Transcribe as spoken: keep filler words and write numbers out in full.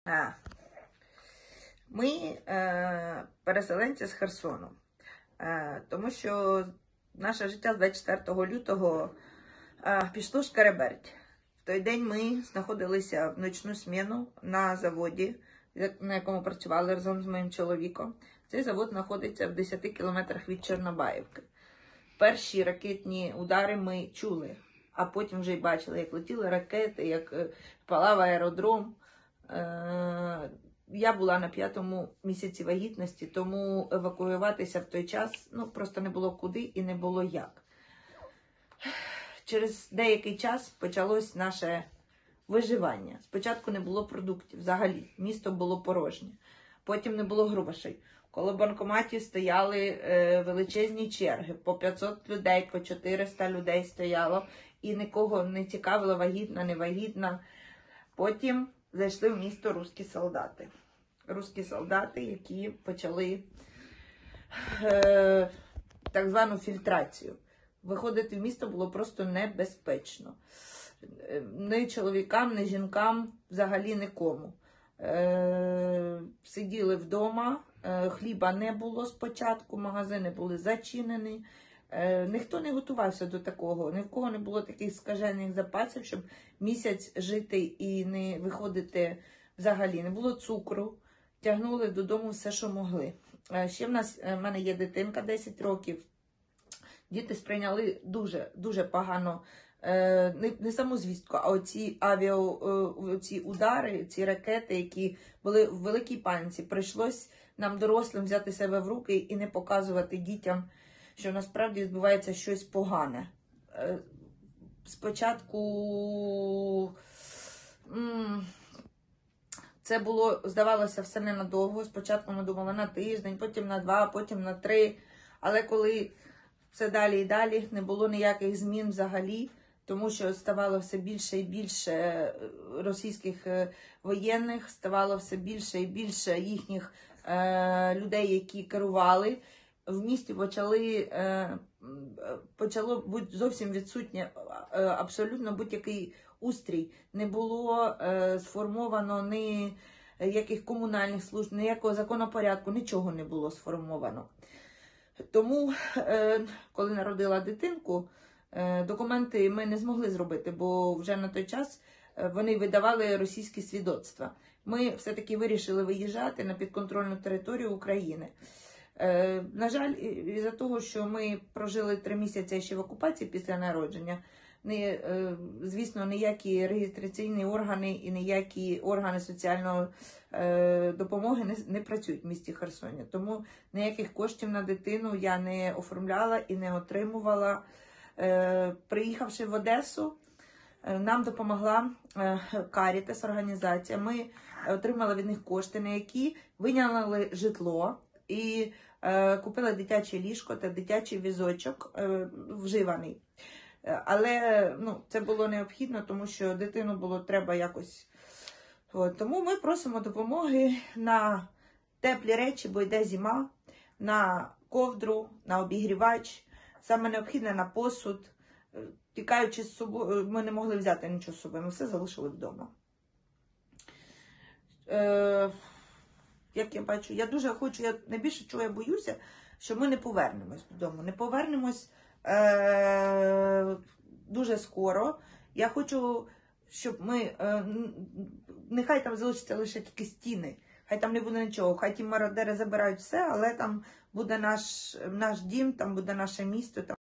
А, Ми е, переселенці з Херсону, е, тому що наше життя з двадцять четвертого лютого е, пішло шкереберть. В той день ми знаходилися в ночну зміну на заводі, на якому працювали разом з моїм чоловіком. Цей завод знаходиться в десяти кілометрах від Чорнобаївки. Перші ракетні удари ми чули, а потім вже й бачили, як летіли ракети, як палав аеродром. Я була на п'ятому місяці вагітності, тому евакуюватися в той час ну, просто не було куди і не було як. Через деякий час почалось наше виживання. Спочатку не було продуктів взагалі, місто було порожнє. Потім не було грошей. Коло банкоматів стояли е, величезні черги. По п'ятсот людей, по чотириста людей стояло. І нікого не цікавило, вагітна, не вагітна. Потім зайшли в місто русські солдати. Русські солдати, які почали е, так звану фільтрацію. Виходити в місто було просто небезпечно. Ні чоловікам, ні жінкам, взагалі нікому. Е, сиділи вдома, е, хліба не було спочатку, магазини були зачинені. Е, ніхто не готувався до такого, ні в кого не було таких скажених запасів, щоб місяць жити і не виходити взагалі. Не було цукру, тягнули додому все, що могли. Е, ще в нас, в мене є дитинка десять років. Діти сприйняли дуже, дуже погано не, не саму звістку, а оці авіа, оці удари, ці ракети, які були в великій паніці. Прийшлось нам, дорослим, взяти себе в руки і не показувати дітям, що насправді відбувається щось погане. Спочатку це було, здавалося, все ненадовго. Спочатку ми думали на тиждень, потім на два, потім на три. Але коли все далі і далі, не було ніяких змін взагалі, тому що ставало все більше і більше російських воєнних, ставало все більше і більше їхніх е, людей, які керували. В місті почали, е, почало бути зовсім відсутнє е, абсолютно будь-який устрій. Не було е, сформовано ні яких комунальних служб, ніякого законопорядку, нічого не було сформовано. Тому, коли народила дитинку, документи ми не змогли зробити, бо вже на той час вони видавали російські свідоцтва. Ми все-таки вирішили виїжджати на підконтрольну територію України. На жаль, із-за того, що ми прожили три місяці ще в окупації після народження, не, звісно, ніякі реєстраційні органи і ніякі органи соціальної е, допомоги не, не працюють в місті Херсоні. Тому ніяких коштів на дитину я не оформляла і не отримувала. Е, приїхавши в Одесу, е, нам допомогла е, Карітас, організація. Ми отримали від них кошти, на які виняли житло і е, купили дитяче ліжко та дитячий візочок е, вживаний. Але ну, це було необхідно, тому що дитину було треба якось. От. Тому ми просимо допомоги на теплі речі, бо йде зима, на ковдру, на обігрівач, саме необхідне на посуд. Тікаючи з собою, ми не могли взяти нічого з собою, ми все залишили вдома. Е, як я бачу, я дуже хочу, я найбільше чого я боюся, що ми не повернемось додому, не повернемось Е, дуже скоро. Я хочу, щоб ми, е, нехай там залишаться лише тільки стіни, хай там не буде нічого, хай ті мародери забирають все, але там буде наш, наш дім, там буде наше місто. Там